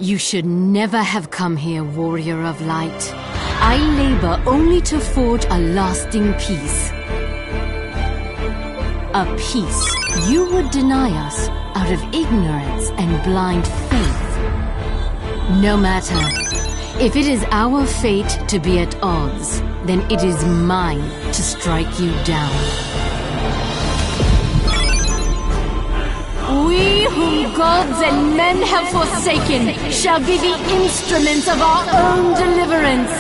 You should never have come here, warrior of light. I labor only to forge a lasting peace. A peace you would deny us out of ignorance and blind faith. No matter. If it is our fate to be at odds, then it is mine to strike you down. We whom gods and men have forsaken shall be the instruments of our own deliverance.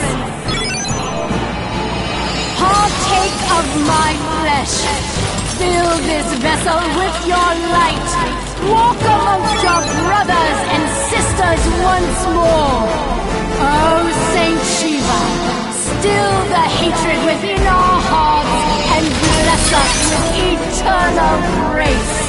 Partake of my flesh. Fill this vessel with your light. Walk amongst your brothers and sisters once more. Oh, Saint Shiva, still the hatred within our hearts and bless us with eternal grace.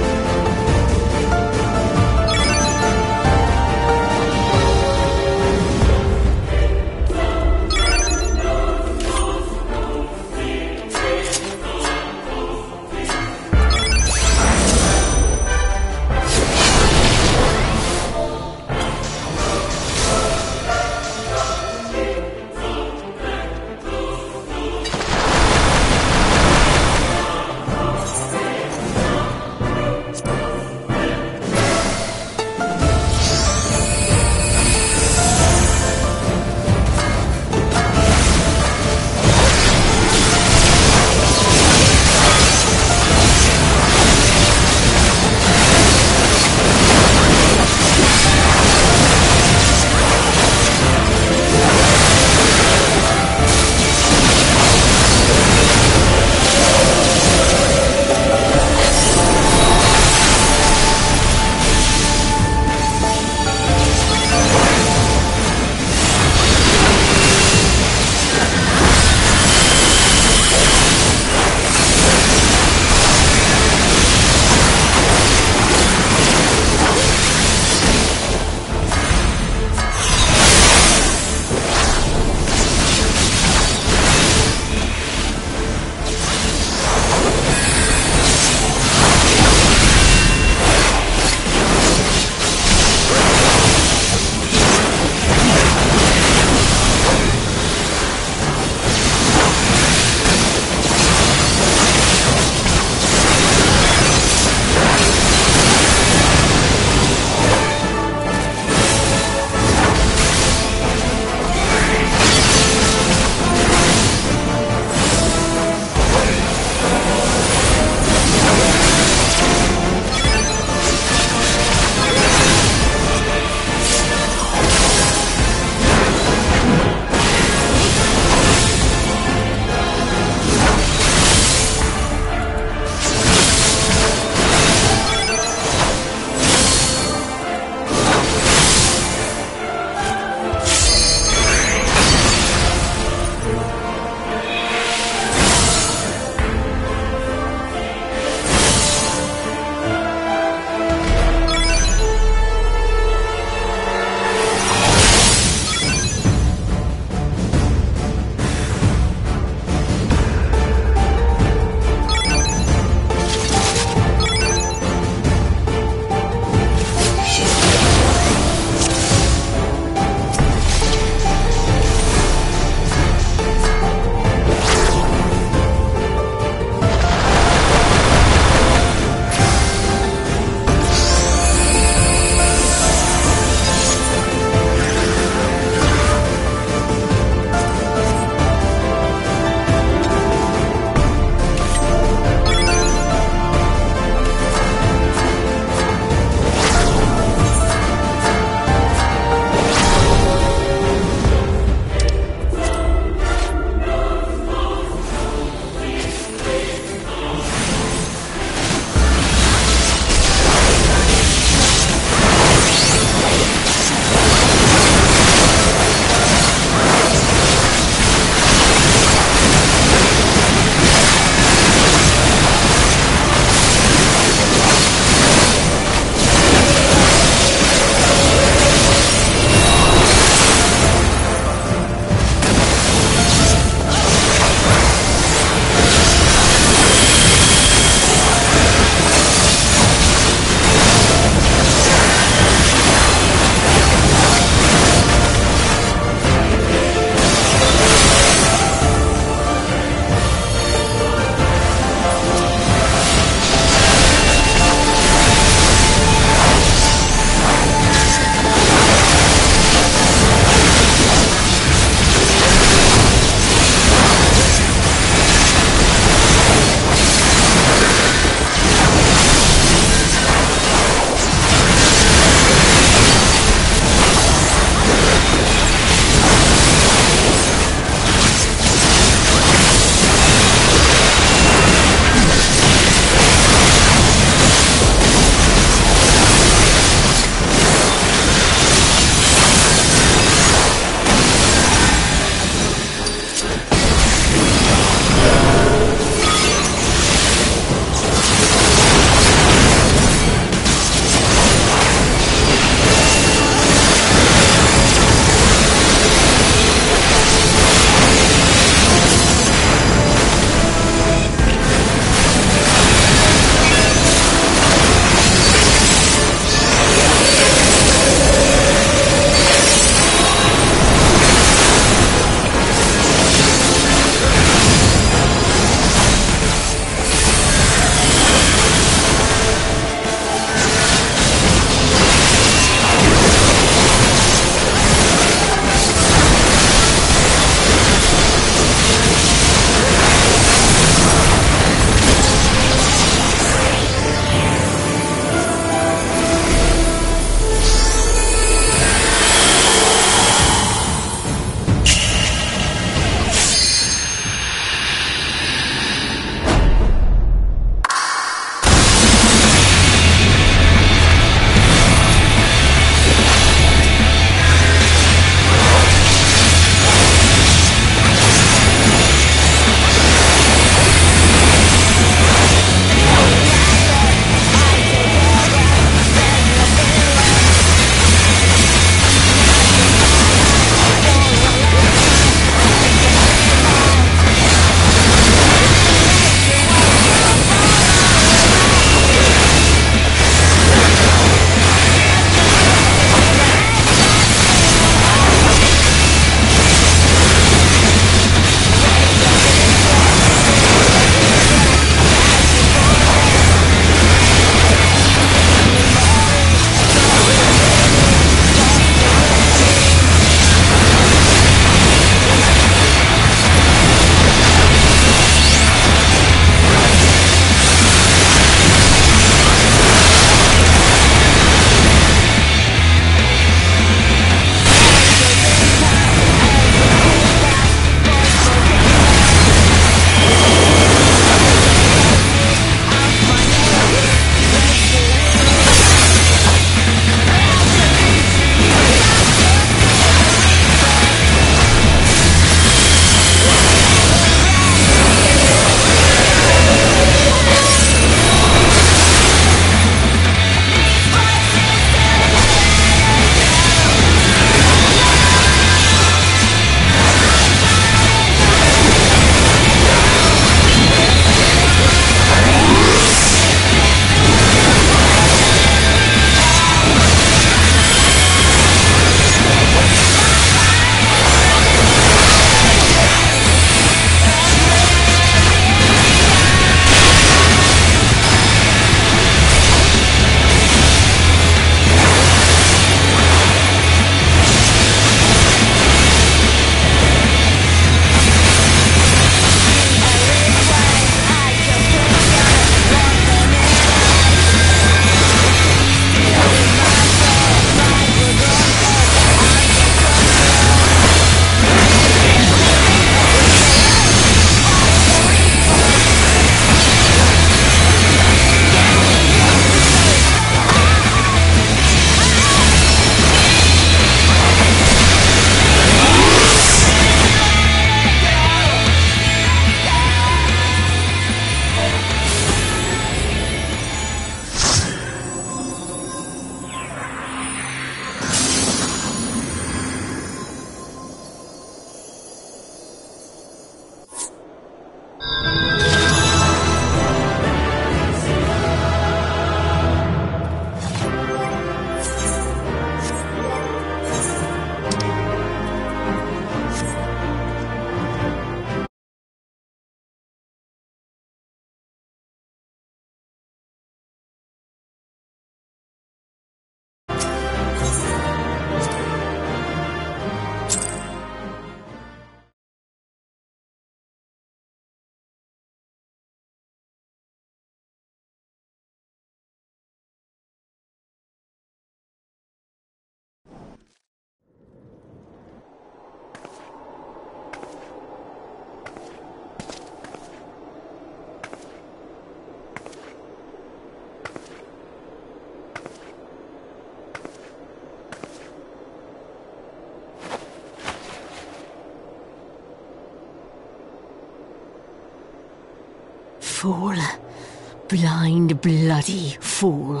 Fool. Blind, bloody fool.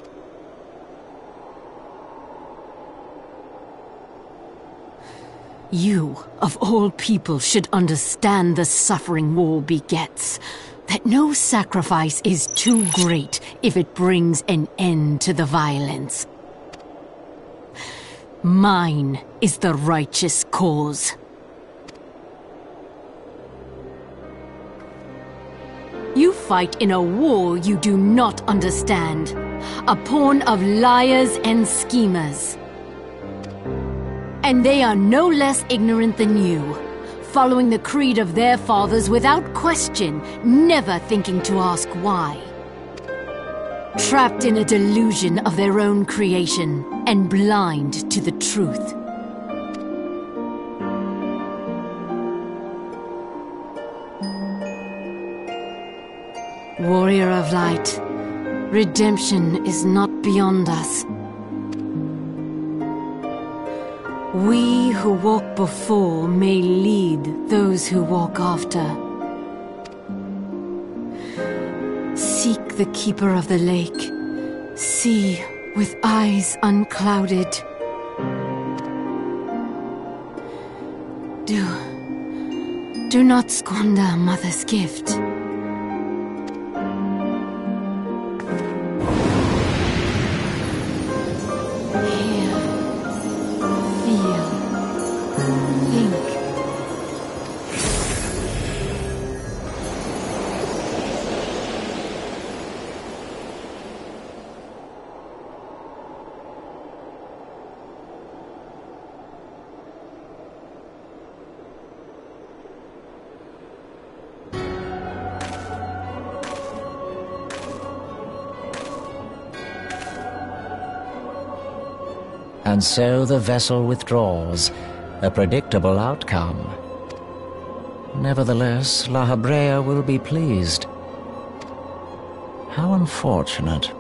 You, of all people, should understand the suffering war begets. That no sacrifice is too great if it brings an end to the violence. Mine is the righteous cause. You fight in a war you do not understand. A pawn of liars and schemers. And they are no less ignorant than you, following the creed of their fathers without question, never thinking to ask why. Trapped in a delusion of their own creation, and blind to the truth. Warrior of light, redemption is not beyond us. We who walk before may lead those who walk after. Seek the Keeper of the Lake. See with eyes unclouded. Do not squander Mother's gift. And so the vessel withdraws, a predictable outcome. Nevertheless, La Habrea will be pleased. How unfortunate.